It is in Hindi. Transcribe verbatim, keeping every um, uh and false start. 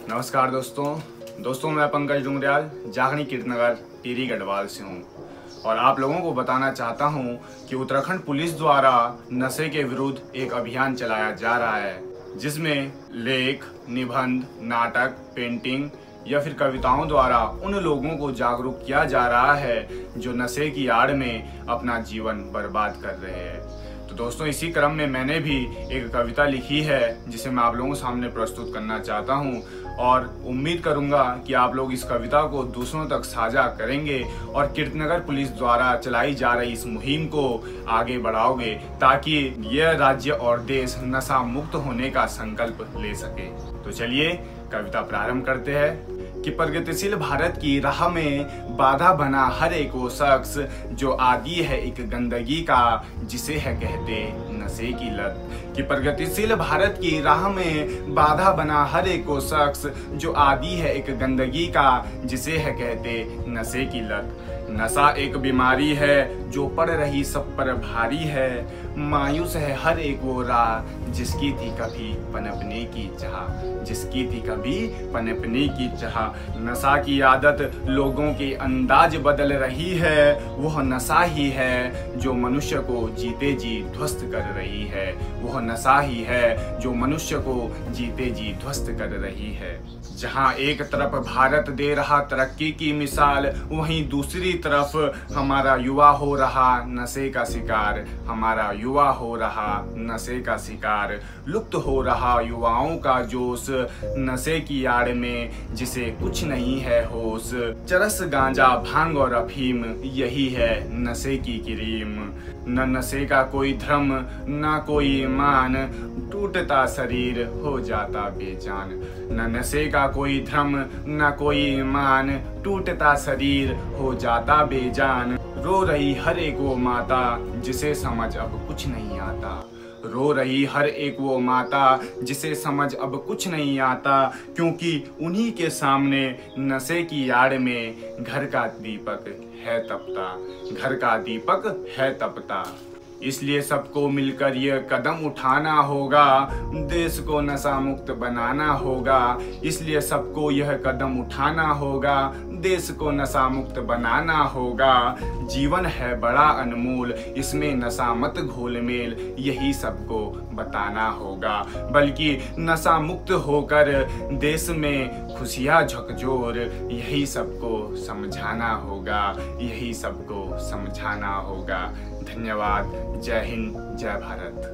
नमस्कार दोस्तों दोस्तों मैं पंकज डुंगरियाल जाखनी कीर्तनगर टिहरी गढ़वाल से हूँ और आप लोगों को बताना चाहता हूँ कि उत्तराखंड पुलिस द्वारा नशे के विरुद्ध एक अभियान चलाया जा रहा है, जिसमें लेख, निबंध, नाटक, पेंटिंग या फिर कविताओं द्वारा उन लोगों को जागरूक किया जा रहा है जो नशे की आड़ में अपना जीवन बर्बाद कर रहे हैं। तो दोस्तों, इसी क्रम में मैंने भी एक कविता लिखी है जिसे मैं आप लोगों के सामने प्रस्तुत करना चाहता हूं और उम्मीद करूंगा कि आप लोग इस कविता को दूसरों तक साझा करेंगे और कीर्तनगर पुलिस द्वारा चलाई जा रही इस मुहिम को आगे बढ़ाओगे ताकि यह राज्य और देश नशा मुक्त होने का संकल्प ले सके। तो चलिए कविता प्रारंभ करते हैं कि प्रगतिशील भारत की राह में बाधा बना हर एक वो शख्स जो आदी है एक गंदगी का, जिसे है कहते नशे की लत। कि प्रगतिशील भारत की राह में बाधा बना हर एक वो शख्स जो आदी है एक गंदगी का, जिसे है कहते नशे की लत। नशा एक बीमारी है जो पड़ रही सब पर भारी है, मायूस है हर एक वो राह जिसकी थी कभी पनपने की चाह, जिसकी थी कभी पनपने की चाह। नशा की आदत लोगों के अंदाज बदल रही है, वह नशा ही है जो मनुष्य को जीते जी ध्वस्त कर रही है, वह नशा ही है जो मनुष्य को जीते जी ध्वस्त कर रही है। जहाँ एक तरफ भारत दे रहा तरक्की की मिसाल, वहीं दूसरी तरफ हमारा युवा हो रहा नशे का शिकार, हमारा युवा हो रहा नशे का शिकार। लुप्त हो रहा युवाओं का जोश नशे की आड़ में जिसे कुछ नहीं है होश। चरस, गांजा, भांग और अफीम यही है नशे की क्रीम। न नशे का कोई धर्म न कोई ईमान, टूटता शरीर हो जाता बेजान। न नशे का कोई धर्म न कोई ईमान, टूटता शरीर हो जाता बेजान। रो रही हर एक वो माता जिसे समझ अब कुछ नहीं आता, रो रही हर एक वो माता जिसे समझ अब कुछ नहीं आता, क्योंकि उन्हीं के सामने नशे की आड़ में घर का दीपक है तपता, घर का दीपक है तपता। इसलिए सबको मिलकर यह कदम उठाना होगा, देश को नशा मुक्त बनाना होगा। इसलिए सबको यह कदम उठाना होगा, देश को नशा मुक्त बनाना होगा। जीवन है बड़ा अनमोल, इसमें नशा मत घोल मेल, यही सबको बताना होगा। बल्कि नशा मुक्त होकर देश में खुशियाँ झकझोर, यही सबको समझाना होगा, यही सबको समझाना होगा। धन्यवाद। जय हिंद, जय भारत।